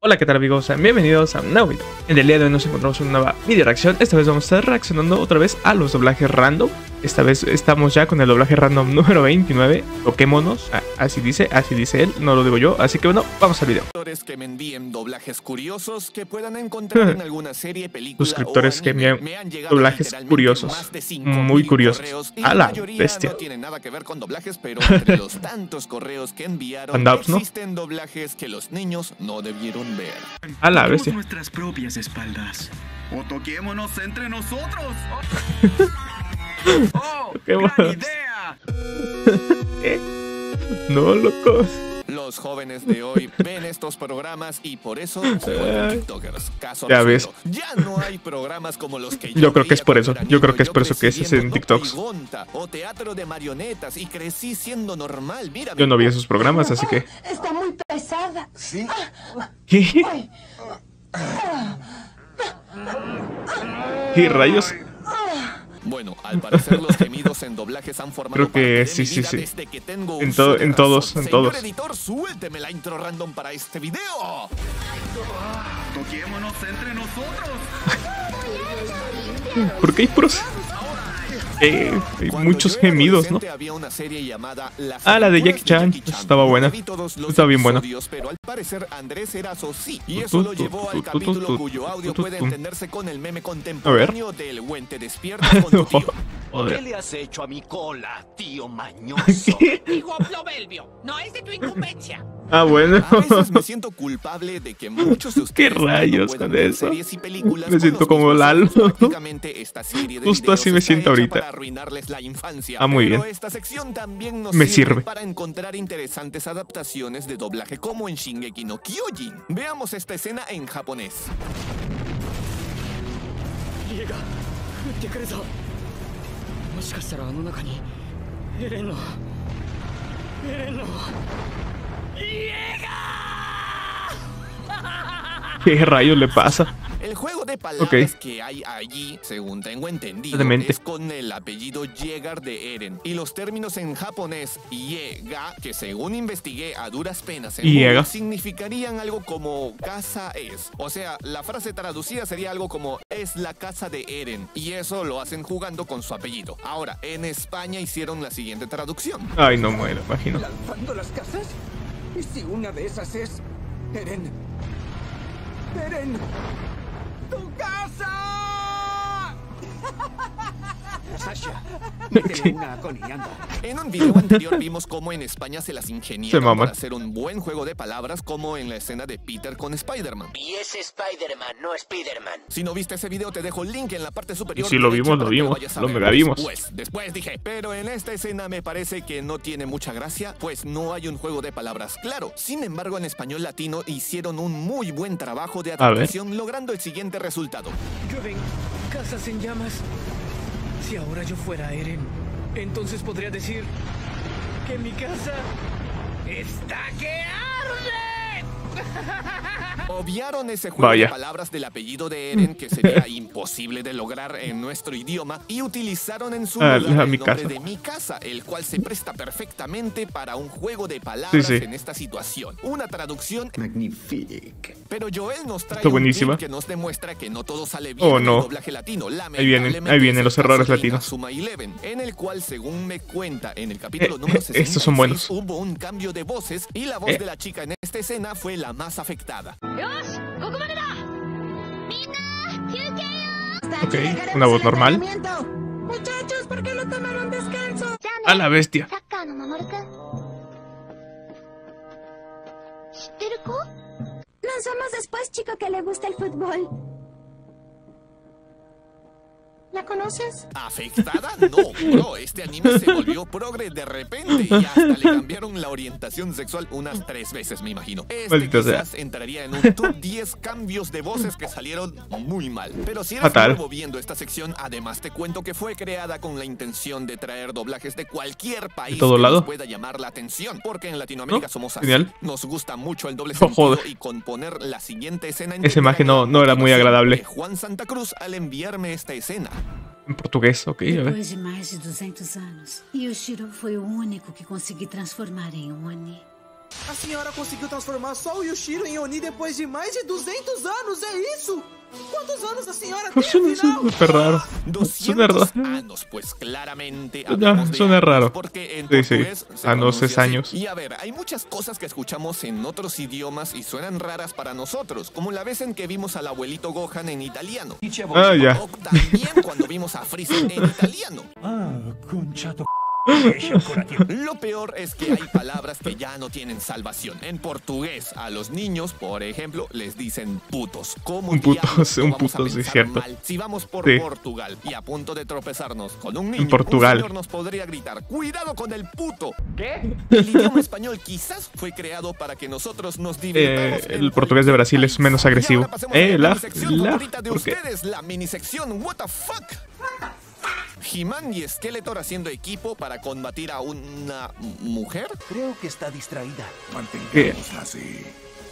Hola, ¿qué tal amigos? Bienvenidos a un nuevo video. En el día de hoy nos encontramos en una nueva video reacción. Esta vez vamos a estar reaccionando otra vez a los doblajes random. Esta vez estamos ya con el doblaje random número 29. Toquémonos, así dice él, no lo digo yo. Así que bueno, vamos al video. Que me envíen doblajes curiosos que puedan encontrar en alguna serie, película. Suscriptores que me envían doblajes curiosos, muy curiosos. A la bestia. No tiene nada que ver con doblajes, pero entre los tantos correos que enviaron existen doblajes que los niños no debieron ver. A la bestia. Nuestras propias espaldas. O toquémonos entre nosotros. ¡Oh! ¡Gran idea! ¿Qué? No, locos. Los jóvenes de hoy ven estos programas y por eso se vuelven tiktokers. Caso ya ves. Ya no hay programas como los que yo creo que es por eso. Yo creo que es por eso que es en TikToks. O teatro de marionetas y crecí siendo normal. Mira, yo no vi esos programas, así que. Está muy pesada. ¿Sí? ¿Qué? ¿Qué rayos? Bueno, al parecer los gemidos en doblajes han formado creo que parte de sí. desde que tengo en todos. Señor editor, suélteme la intro random para este video. Toquémonos entre nosotros. ¿Por qué hay puros? Hay muchos gemidos, ¿no? La de Jackie Chan estaba buena. Estaba bien buena. Pero al parecer Andrés Erazo sí. Y eso lo llevó al capítulo cuyo audio puede entenderse con el meme contemporáneo del Güente despierta con tu tío. ¿Qué le has hecho a mi cola, tío mañoso? Dijo Plovelvio, no es de tu incumbencia. Ah, bueno. A veces me siento culpable de que muchos de ustedes ¿Qué rayos con eso? Series y películas me siento como Lalo. Esta serie de justo así me siento ahorita. Para arruinarles la infancia. Ah, muy bien. Pero esta sección también nos me sirve para encontrar interesantes adaptaciones de doblaje como en Shingeki no Kyojin. Veamos esta escena en japonés. ¿Qué rayos le pasa? El juego de palabras que hay allí, según tengo entendido, es con el apellido Yeager de Eren. Y los términos en japonés Yega, que según investigué a duras penas en Google, significarían algo como casa es. O sea, la frase traducida sería algo como es la casa de Eren. Y eso lo hacen jugando con su apellido. Ahora, en España hicieron la siguiente traducción. Ay, no muero, imagino. ¿Lanzando las casas? ¿Y si una de esas es Eren? ¡Eren! ¡Tu casa! Sasha, métele una agoniando. En un video anterior vimos cómo en España se las ingeniaron para hacer un buen juego de palabras, como en la escena de Peter con Spider-Man. Y es Spider-Man, no Spider-Man. Si no viste ese video, te dejo el link en la parte superior. Y si lo vimos, lo mega vimos. Después dije, pero en esta escena me parece que no tiene mucha gracia, pues no hay un juego de palabras claro. Sin embargo, en español latino hicieron un muy buen trabajo de adaptación, logrando el siguiente resultado. Llueven casas en llamas. Si ahora yo fuera Eren, entonces podría decir que mi casa está que arde. Obviaron ese juego de palabras del apellido de Eren, que sería imposible de lograr en nuestro idioma, y utilizaron en su lugar el nombre de mi casa, el cual se presta perfectamente para un juego de palabras en esta situación. Una traducción magnífica. Pero Joel nos trae un clip que nos demuestra que no todo sale bien en el doblaje latino. Ahí vienen los errores latinos. Suma 11, en el cual, según me cuenta en el capítulo número 66, estos son buenos. Hubo un cambio de voces y la voz de la chica en esta escena fue la más afectada. Ok, una voz normal. Muchachos, ¿por qué no tomaron descanso? A la bestia. Lanzamos después, chico que le gusta el fútbol. ¿La conoces? ¿Afectada? No, bro, este anime se volvió progre de repente y hasta le cambiaron la orientación sexual unas 3 veces, me imagino. Quizás entraría en un top 10 cambios de voces que salieron muy mal. Pero si eres nuevo viendo esta sección, además te cuento que fue creada con la intención de traer doblajes de cualquier país que nos pueda llamar la atención. Porque en Latinoamérica somos así. Nos gusta mucho el doble sentido y con poner la siguiente escena en esa imagen no era muy agradable. Juan Santa Cruz al enviarme esta escena. En portugués, ok, a ver. Depois de mais de 200 anos, Yoshiro foi o único que consegui transformar em Oni. A senhora conseguiu transformar só o Yushiro em Oni depois de mais de 200 anos, ¿é isso? ¿Cuántos años la señora tiene? Eso es súper raro. Suena raro. Años, pues claramente Suena raro. Porque en Sí, portugués se años pronuncia es años. así. Y a ver, hay muchas cosas que escuchamos en otros idiomas y suenan raras para nosotros, como la vez en que vimos al abuelito Gohan en italiano. Ah, ya. O también cuando vimos a Freezer en italiano. Conchato. Lo peor es que hay palabras que ya no tienen salvación. En portugués, a los niños, por ejemplo, les dicen putos. ¿Cómo Un puto, diablos no un vamos a puto, sí, pensar cierto. mal si vamos por Sí. Portugal y a punto de tropezarnos con un niño? Portugal. Un señor nos podría gritar: ¡cuidado con el puto! ¿Qué? El idioma español quizás fue creado para que nosotros nos divirtamos. El portugués de Brasil es menos agresivo. Y ahora pasemos a la La minisección favorita de ¿por qué? ustedes, la minisección What the fuck. He-Man y Skeletor haciendo equipo para combatir a una mujer. Creo que está distraída. Mantengámosla así.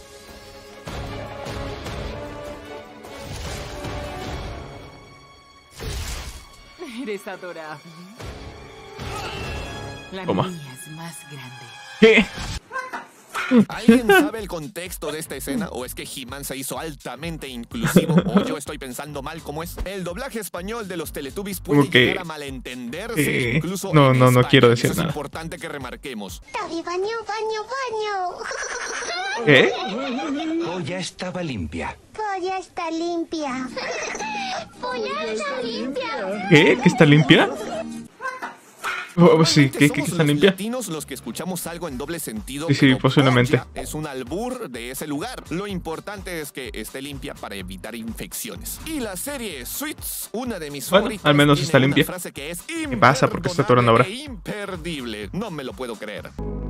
Eres adorable. La Toma. mía es más grande. ¿Qué? ¿Alguien sabe el contexto de esta escena? ¿O es que He-Man se hizo altamente inclusivo? ¿O yo estoy pensando mal como es? El doblaje español de los Teletubbies puede Como que, llegar a malentenderse incluso no, en no España. quiero decir Eso nada. Es importante que remarquemos. Tabi, baño, baño, baño. ¿Qué? Oh, ya estaba limpia. Polla está limpia. Polla está limpia. ¿Qué? ¿Que está limpia? Oh, sí, ¿qué Somos está los limpia? latinos los que escuchamos algo en doble sentido. Sí, sí, pero posiblemente. polla es un albur de ese lugar. Lo importante es que esté limpia para evitar infecciones. Y la serie Suits, una de mis Bueno, favoritas, al menos tiene está una limpia. frase que es ¿Qué pasa? ¿Por qué está atorando ahora? imperdonable e imperdible. No me lo puedo creer.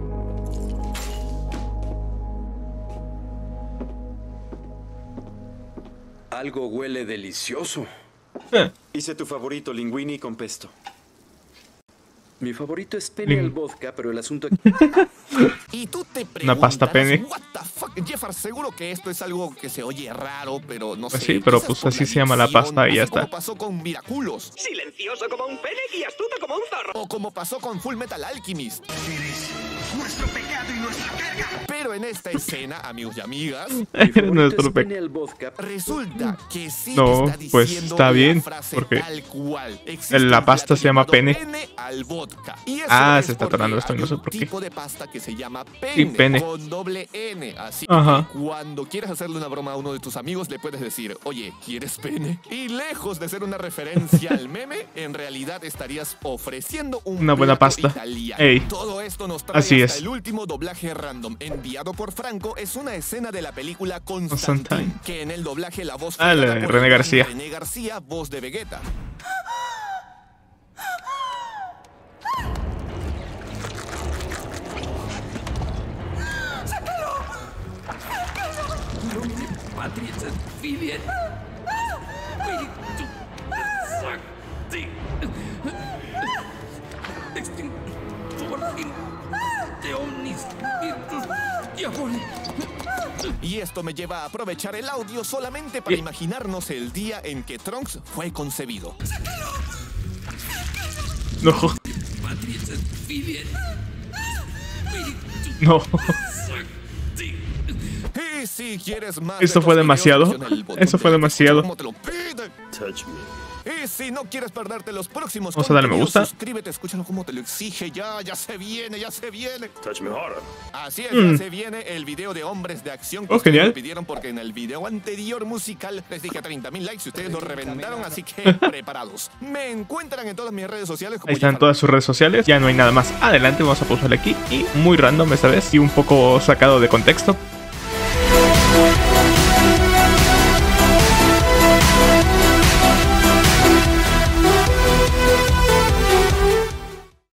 Algo huele delicioso. Hice tu favorito, linguini con pesto. Mi favorito es pene al vodka, pero el asunto... Y tú te Una pasta preguntarás, pene. what the fuck, Jeffar, seguro que esto es algo que se oye raro, pero no sé. Sí, pero quizás pues por así se llama la dicción, pasta y ya así como está. pasó con Miraculous. Silencioso como un pene y astuto como un zorro. O como pasó con Full Metal Alchemist. Eres nuestro pecado y nuestra carga. Pero en esta escena, amigos y amigas, Nuestro pene al vodka. resulta que sí No, está pues, diciendo está bien, la frase porque tal cual. Existe la un pasta plato se llama llamado pene. al vodka. Y eso Ah, es se está porque atorando esto y hay no sé un por qué. tipo de pasta que se llama pene, Sí, pene. con doble N. Así Ajá. que cuando quieras hacerle una broma a uno de tus amigos, le puedes decir: oye, ¿quieres pene? Y lejos de ser una referencia al meme, en realidad estarías ofreciendo Una buena plato pasta. italiano. Ey. Todo esto nos trae Así hasta es. el último doblaje random enviado por Franco. Es una escena de la película Constantine. Constantine, que en el doblaje la voz Ah, fue la dada de por René el gran García. René García, voz de Vegeta. Y esto me lleva a aprovechar el audio solamente para imaginarnos el día en que Trunks fue concebido. No. No. Y si quieres más Esto de fue estos demasiado. videos, presiona el botón Eso fue de demasiado. como te lo pide. Touch me. Y si no quieres perderte los próximos Vamos a darle me contenidos, gusta. suscríbete, escúchalo como te lo exige. Ya se viene, ya se viene. Touch me harder. Así es, ya se viene el video de hombres de acción que Oh, ustedes genial. me pidieron, porque en el video anterior musical les dije 30,000 likes y ustedes lo reventaron, así que preparados. Me encuentran en todas mis redes sociales como Ahí están Jeffar. todas sus redes sociales. Ya no hay nada más adelante. Vamos a pausarle aquí. Y muy random esta vez. Y un poco sacado de contexto.